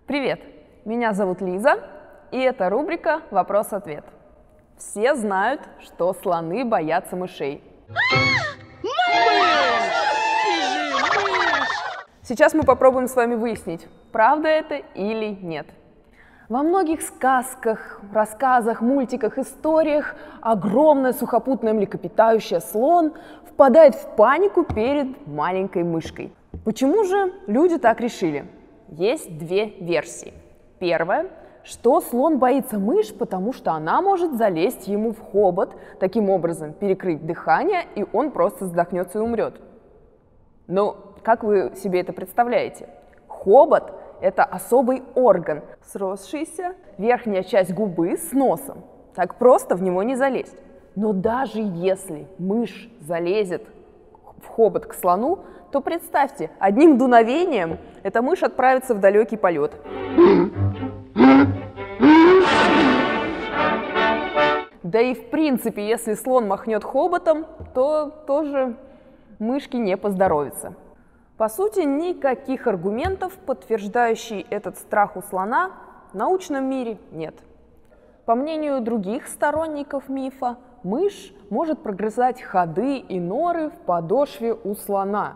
Привет! Меня зовут Лиза, и это рубрика «Вопрос-ответ». Все знают, что слоны боятся мышей. Сейчас мы попробуем с вами выяснить, правда это или нет. Во многих сказках, рассказах, мультиках, историях огромное сухопутное млекопитающее слон впадает в панику перед маленькой мышкой. Почему же люди так решили? Есть две версии. Первая, что слон боится мышь, потому что она может залезть ему в хобот, таким образом перекрыть дыхание, и он просто задохнется и умрет. Но как вы себе это представляете? Хобот – это особый орган, сросшийся, верхняя часть губы с носом. Так просто в него не залезть. Но даже если мышь залезет в хобот к слону, то представьте, одним дуновением эта мышь отправится в далекий полет. Да и в принципе, если слон махнет хоботом, то тоже мышке не поздоровится. По сути, никаких аргументов, подтверждающих этот страх у слона, в научном мире нет. По мнению других сторонников мифа, мышь может прогрызать ходы и норы в подошве у слона.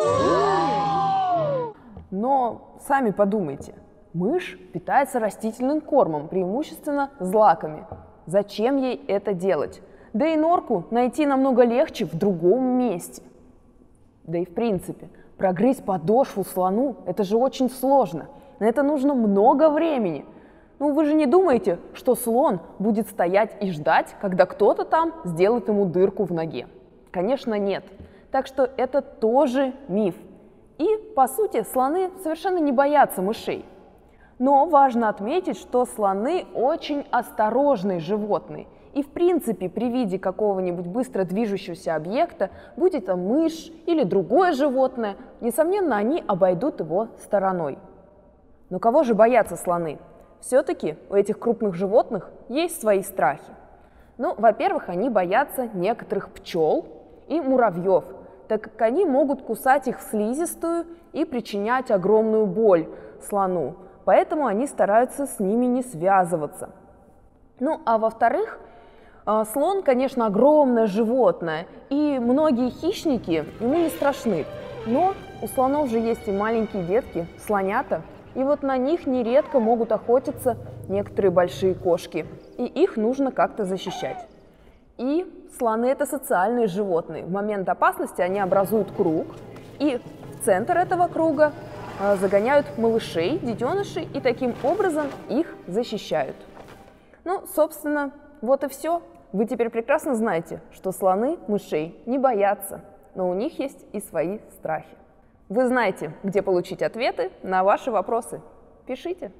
Но сами подумайте, мышь питается растительным кормом, преимущественно злаками. Зачем ей это делать? Да и норку найти намного легче в другом месте. Да и в принципе, прогрызть подошву слону – это же очень сложно. На это нужно много времени. Ну вы же не думаете, что слон будет стоять и ждать, когда кто-то там сделает ему дырку в ноге? Конечно, нет. Так что это тоже миф. И, по сути, слоны совершенно не боятся мышей. Но важно отметить, что слоны очень осторожные животные. И, в принципе, при виде какого-нибудь быстро движущегося объекта, будь это мышь или другое животное, несомненно, они обойдут его стороной. Но кого же боятся слоны? Все-таки у этих крупных животных есть свои страхи. Ну, во-первых, они боятся некоторых пчел и муравьев, так как они могут кусать их в слизистую и причинять огромную боль слону. Поэтому они стараются с ними не связываться. Ну, а во-вторых, слон, конечно, огромное животное, и многие хищники ему не страшны. Но у слонов же есть и маленькие детки, слонята, и вот на них нередко могут охотиться некоторые большие кошки, и их нужно как-то защищать. И слоны – это социальные животные. В момент опасности они образуют круг, и в центр этого круга загоняют малышей, детенышей, и таким образом их защищают. Ну, собственно, вот и все. Вы теперь прекрасно знаете, что слоны мышей не боятся, но у них есть и свои страхи. Вы знаете, где получить ответы на ваши вопросы. Пишите.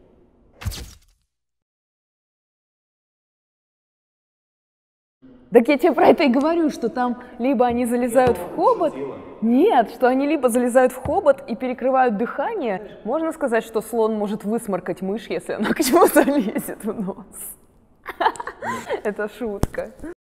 Так я тебе про это и говорю, что там либо они залезают в хобот, нет, что они либо залезают в хобот и перекрывают дыхание. Можно сказать, что слон может высморкать мышь, если она к чему залезет в нос. Это шутка.